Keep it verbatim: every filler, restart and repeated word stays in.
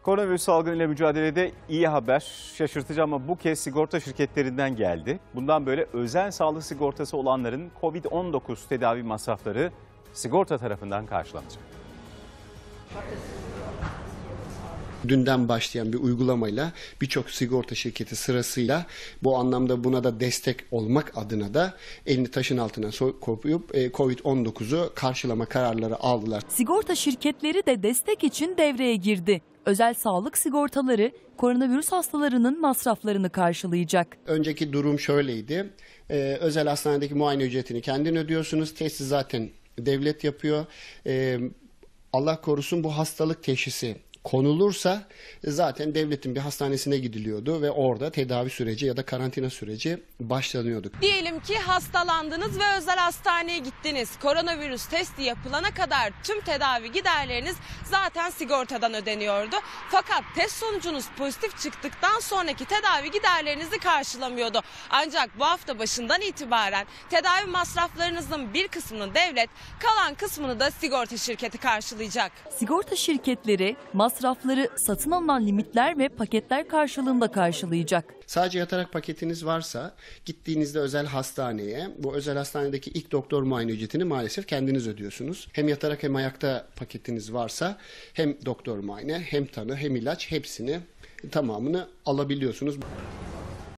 Koronavirüs salgınıyla mücadelede iyi haber. Şaşırtıcı ama bu kez sigorta şirketlerinden geldi. Bundan böyle özel sağlık sigortası olanların kovid on dokuz tedavi masrafları sigorta tarafından karşılanacak. Dünden başlayan bir uygulamayla birçok sigorta şirketi sırasıyla bu anlamda buna da destek olmak adına da elini taşın altına koyup kovid on dokuzu karşılama kararları aldılar. Sigorta şirketleri de destek için devreye girdi. Özel sağlık sigortaları koronavirüs hastalarının masraflarını karşılayacak. Önceki durum şöyleydi. Ee, özel hastanedeki muayene ücretini kendin ödüyorsunuz. Testi zaten devlet yapıyor. Ee, Allah korusun bu hastalık teşhisi konulursa zaten devletin bir hastanesine gidiliyordu ve orada tedavi süreci ya da karantina süreci başlanıyordu. Diyelim ki hastalandınız ve özel hastaneye gittiniz. Koronavirüs testi yapılana kadar tüm tedavi giderleriniz zaten sigortadan ödeniyordu. Fakat test sonucunuz pozitif çıktıktan sonraki tedavi giderlerinizi karşılamıyordu. Ancak bu hafta başından itibaren tedavi masraflarınızın bir kısmını devlet, kalan kısmını da sigorta şirketi karşılayacak. Sigorta şirketleri masrafları satın alınan limitler ve paketler karşılığında karşılayacak. Sadece yatarak paketiniz varsa gittiğinizde özel hastaneye, bu özel hastanedeki ilk doktor muayene ücretini maalesef kendiniz ödüyorsunuz. Hem yatarak hem ayakta paketiniz varsa hem doktor muayene hem tanı hem ilaç hepsini tamamını alabiliyorsunuz.